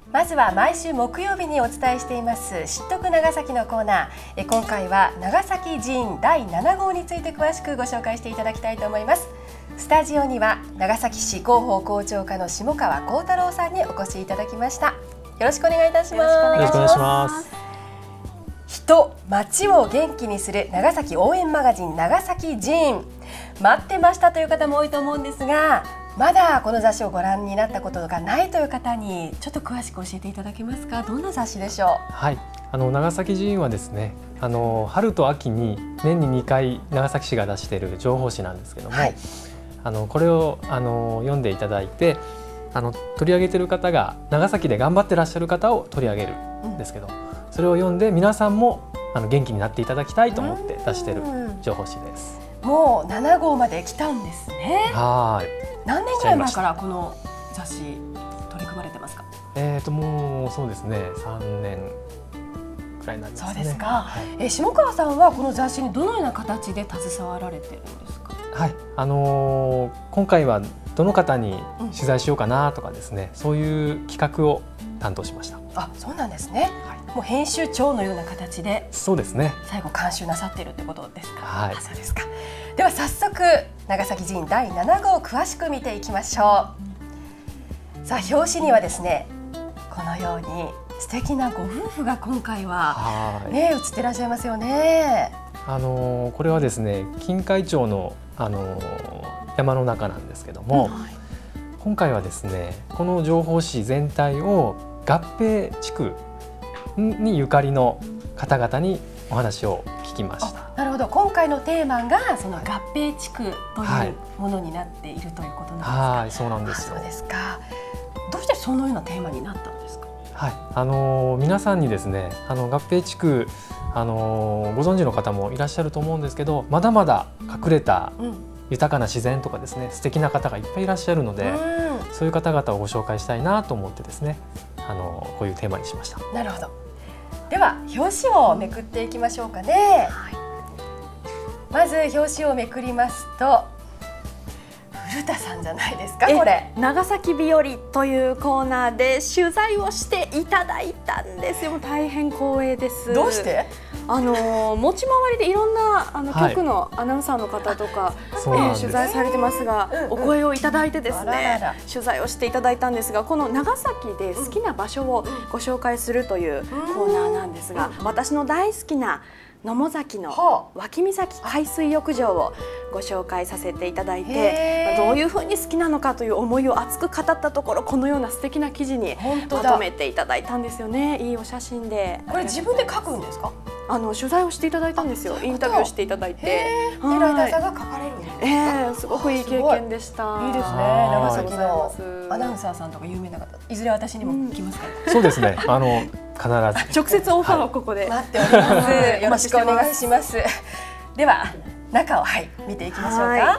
まずは毎週木曜日にお伝えしています知っとく長崎のコーナー。今回は長崎寺院第7号について詳しくご紹介していただきたいと思います。スタジオには長崎市広報広聴課の下川幸太郎さんにお越しいただきました。よろしくお願いいたします。 よろしくお願いします。 人、町を元気にする長崎応援マガジン長崎寺院、待ってましたという方も多いと思うんですが、まだこの雑誌をご覧になったことがないという方にちょっと詳しく教えていただけますか。どんな雑誌でしょう。 はい、長崎寺院はですね、春と秋に年に2回長崎市が出している情報誌なんですけども、はい、これを読んでいただいて、取り上げている方が長崎で頑張ってらっしゃる方を取り上げるんですけど、それを読んで皆さんも元気になっていただきたいと思って出している情報誌です。 もう7号まで来たんですね。 はい。 何年ぐらい前からこの雑誌取り組まれてますか。 もうそうですね、3年くらいになりますね。 そうですか。 はい、 下川さんはこの雑誌にどのような形で携わられてるんですか。 はい、今回はどの方に取材しようかなとかですね、そういう企画を担当しました。 あ、そうなんですね。はい、もう編集長のような形で、そうですね。最後監修なさっているということですか。 はい。 そうですか。では早速長崎寺院第7号を詳しく見ていきましょう。さあ、表紙にはですね、このように素敵なご夫婦が今回はね、写っていらっしゃいますよね。 これはですね、金海町の山の中なんですけども、今回はですね、この情報誌全体を合併地区にゆかりの方々にお話を聞きました。 なるほど。今回のテーマがその合併地区というものになっているということなんですか。 はい、そうなんですよ。 そうですか。どうしてそのようなテーマになったんですか。 はい、皆さんにですね、合併地区ご存知の方もいらっしゃると思うんですけど、まだまだ隠れた豊かな自然とかですね、素敵な方がいっぱいいらっしゃるので、そういう方々をご紹介したいなと思ってですね、こういうテーマにしました。 なるほど。では表紙をめくっていきましょうかね。はい、まず表紙をめくりますと、古田さんじゃないですか。これ長崎日和というコーナーで取材をしていただいたんですよ。大変光栄です。 どうして？ 持ち回りでいろんな局のアナウンサーの方とか、取材されてますが、お声をいただいてですね、取材をしていただいたんですが、この長崎で好きな場所をご紹介するというコーナーなんですが、私の大好きな野母崎の脇岬海水浴場をご紹介させていただいて、どういうふうに好きなのかという思いを熱く語ったところ、このような素敵な記事にまとめていただいたんですよね。いいお写真で。 これ自分で書くんですか。 取材をしていただいたんですよ。インタビューしていただいて、 ライターさんが書かれるんですか。 すごくいい経験でした。 いいですね。長崎のアナウンサーさんとか有名な方、いずれ私にも来ますから。 そうですね。必ず直接オファーをここで待っております。よろしくお願いします。では中を見ていきましょうか。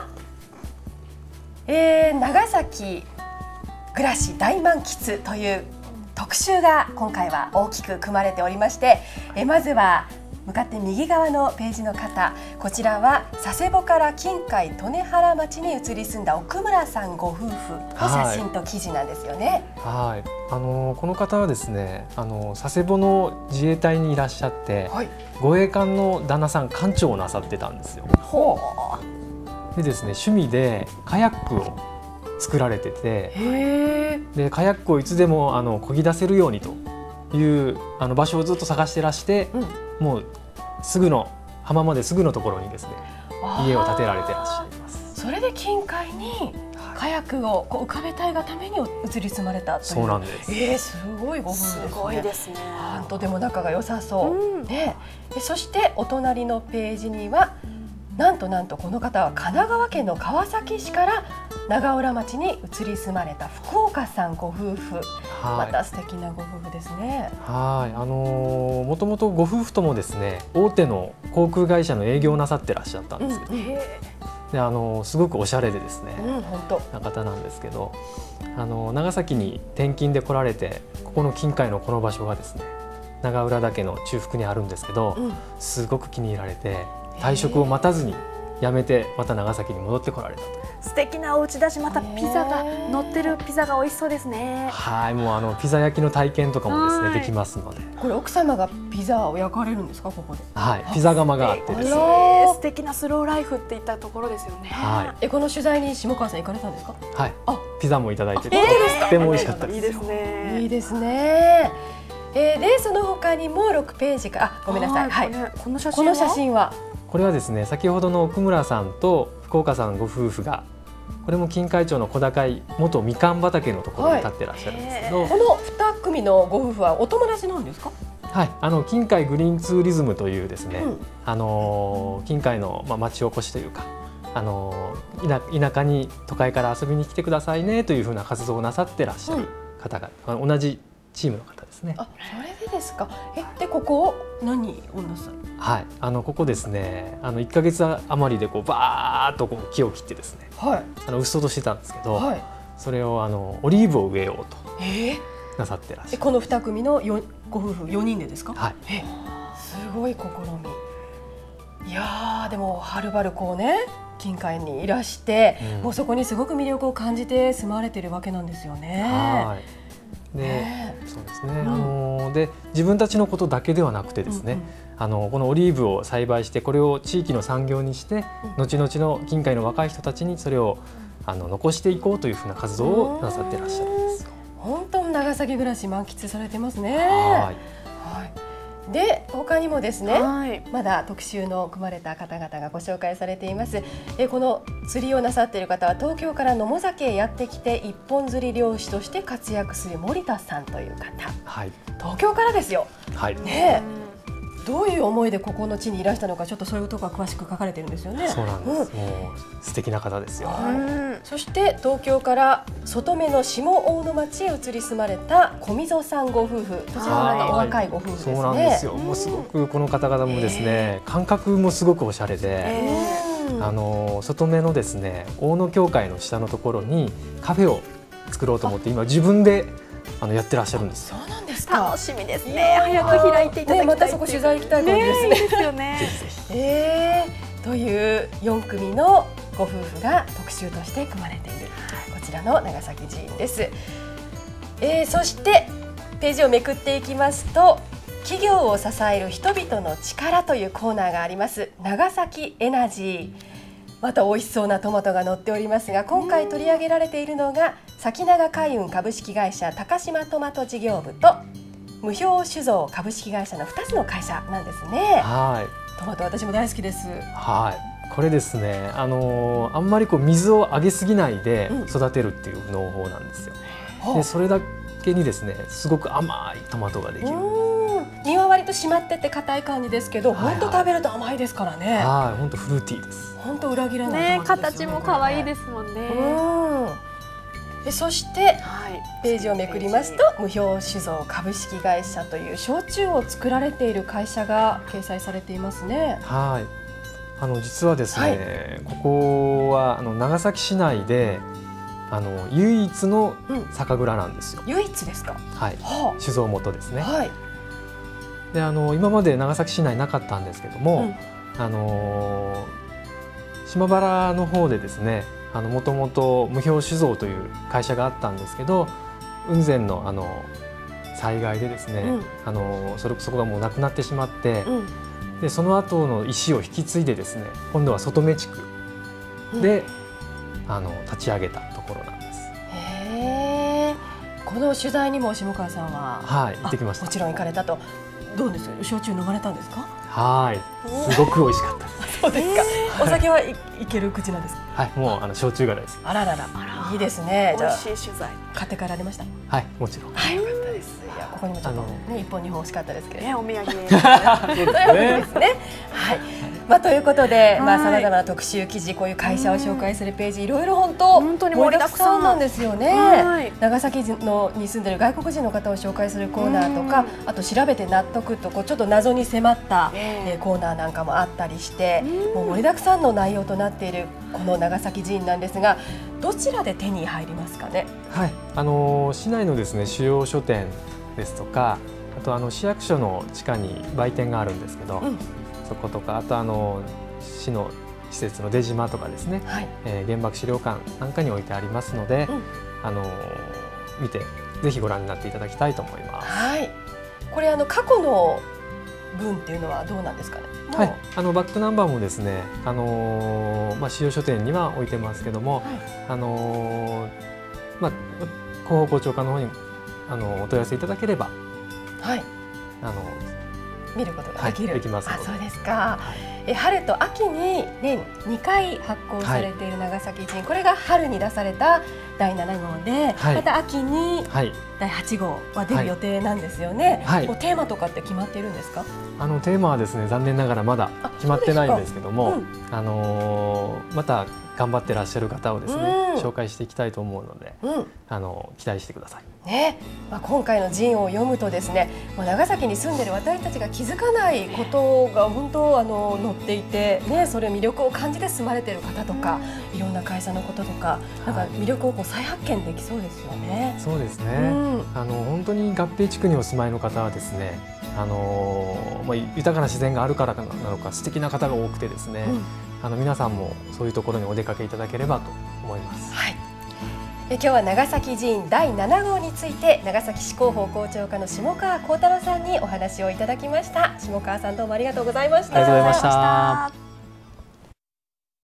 長崎暮らし大満喫という特集が今回は大きく組まれておりまして、まずは向かって右側のページの方、こちらは佐世保から近海利根原町に移り住んだ奥村さんご夫婦の写真と記事なんですよね。 はい、この方はですね、佐世保の自衛隊にいらっしゃって、護衛艦の旦那さん艦長をなさってたんですよ。でですね、趣味でカヤックを作られてて、でカヤックをいつでも漕ぎ出せるようにという場所をずっと探してらして、もうすぐの浜まですぐのところにですね、家を建てられてらっしゃいます。 それで近海にカヤックを浮かべたいがために移り住まれたという。 そうなんです。すごいご夫婦ですね。 すごいですね。 とても仲が良さそう。そしてお隣のページには、なんとこの方は神奈川県の川崎市から長浦町に移り住まれた福岡さんご夫婦。また素敵なご夫婦ですね。 もともとご夫婦ともですね、大手の航空会社の営業をなさってらっしゃったんですよ。ですごくおしゃれでですね、な方なんですけど、長崎に転勤で来られて、ここの近海のこの場所がですね、長浦岳の中腹にあるんですけど、すごく気に入られて、退職を待たずに辞めてまた長崎に戻ってこられたと。 素敵なお家だし、またピザが乗ってるピザが美味しそうですね。 はい、もうピザ焼きの体験とかもですねできますので。 これ奥様がピザを焼かれるんですか、ここで。 はい、ピザ窯があってですね。 素敵なスローライフっていったところですよね。 はい。 この取材に下川さん行かれたんですか。 はい。ピザもいただいて、とっても美味しかったです。 いいですね。 いいですね。でその他にも6ページか、ごめんなさい。はい。この写真はこれはですね、先ほどの奥村さんと福岡さんご夫婦が、これも金海町の小高い元みかん畑のところに立ってらっしゃるんですけど、 この2組のご夫婦はお友達なんですか。 はい、金海グリーンツーリズムというですね、金海の町おこしというか、田舎に都会から遊びに来てくださいねというふうな活動をなさってらっしゃる方が、同じチームの方ですね。 それでですか。でここを何をなさる。 はい、ここですね、1ヶ月余りでバーッと木を切ってですね、うっそうとしてたんですけど、それをオリーブを植えようとなさってらっしゃる。 この2組のご夫婦4人でですか。 はい。 すごい試み。いやでもはるばるこうね、金海にいらして、もうそこにすごく魅力を感じて住まわれているわけなんですよね。 はい。で、そうですね。で自分たちのことだけではなくてですね、このオリーブを栽培してこれを地域の産業にして、後々の金海の若い人たちにそれを残していこうというふうな活動をなさっていらっしゃるんですよ。 本当に長崎暮らし満喫されてますね。 はい。 で他にもですね、まだ特集の組まれた方々がご紹介されています。この釣りをなさっている方は東京から野母崎へやってきて一本釣り漁師として活躍する森田さんという方。 はい。 東京からですよ。 はい。 ね。どういう思いでここの地にいらしたのか、ちょっとそういうことが詳しく書かれてるんですよね。 そうなんです。もう素敵な方ですよ。 そして東京から外目の下大野町へ移り住まれた小溝さんご夫婦、こちらはお若いご夫婦ですね。 そうなんですよ。もうすごくこの方々もですね、感覚もすごくおしゃれで、外目のですね大野教会の下のところにカフェを作ろうと思って今自分でやってらっしゃるんです。 そうなんですか。 楽しみですね。早く開いていただきたい。 またそこ取材行きたい感じですね。 いいですよね。 という4組のご夫婦が特集として組まれているこちらの長崎寺院です。そしてページをめくっていきますと、企業を支える人々の力というコーナーがあります。長崎エナジー。また美味しそうなトマトが載っておりますが、今回取り上げられているのが先永海運株式会社高島トマト事業部と無表酒造株式会社の2つの会社なんですね。 はい。 トマト私も大好きです。 はい。これですね、あんまり水をあげすぎないで育てるっていう農法なんですよ。でそれだけにですね、すごく甘いトマトができる。 実は割と締まってて硬い感じですけど、本当食べると甘いですからね。 はい、本当フルーティーです。 本当裏切らないね、形も可愛いですもんね。 そしてページをめくりますと、無表酒造株式会社という焼酎を作られている会社が掲載されていますね。 はい。実はですね、ここは長崎市内で唯一の酒蔵なんですよ。 唯一ですか。 はい。酒造元ですね。 はい。 で今まで長崎市内なかったんですけども、島原の方でですね、もともと無表酒造という会社があったんですけど、雲仙の災害でですね、そこがもうなくなってしまって、でその後の石を引き継いでですね、今度は外目地区で、立ち上げたところなんです。 へー。この取材にも下川さんは、 はい、行ってきました。 もちろん行かれたと。どうですか、焼酎飲まれたんですか。 はい、すごく美味しかったです。 そうですか。お酒はいける口なんですか。 はい、もう焼酎柄です。 あららら、いいですね。 美味しい取材。 買って帰られました。 はい、もちろん。 はい、よかったです。いや、ここにもちょっとね、1本2本欲しかったですけど。 ね、お土産。そうですね。はい。ということで、さまざまな特集記事、こういう会社を紹介するページ、いろいろ本当に盛りだくさんなんですよね。長崎に住んでる外国人の方を紹介するコーナーとか、あと調べて納得とちょっと謎に迫ったコーナーなんかもあったりして、もう盛りだくさんの内容となっているこの長崎寺院なんですが、どちらで手に入りますかね。 はい、市内のですね主要書店ですとか、あと市役所の地下に売店があるんですけど、そことか、あと市の施設の出島とかですね、はい、原爆資料館なんかに置いてありますので、見てぜひご覧になっていただきたいと思います。 はい、これ過去の分っていうのはどうなんですかね。 はい、バックナンバーもですね、資料書店には置いてますけども、はい、広報広聴課の方にお問い合わせいただければ、はい、 見ることができる。 できますので。 そうですか。春と秋に年2回発行されている長崎人、これが春に出された第7号で、また秋に第8号は出る予定なんですよね。もうテーマとかって決まっているんですか？ テーマはですね、残念ながらまだ決まってないんですけども、また頑張ってらっしゃる方をですね、紹介していきたいと思うので、期待してください。ね、 今回の陣を読むとですね、長崎に住んでいる私たちが気づかないことが本当載っていて、ね、それ魅力を感じて住まれている方とか、いろんな会社のこととか、なんか魅力を再発見できそうですよね。 そうですね。本当に合併地区にお住まいの方はですね、豊かな自然があるからなのか素敵な方が多くてですね、皆さんもそういうところにお出かけいただければと思います。 はい、今日は長崎陣第7号について長崎市広報広聴課の下川幸太郎さんにお話をいただきました。下川さん、どうもありがとうございました。 ありがとうございました。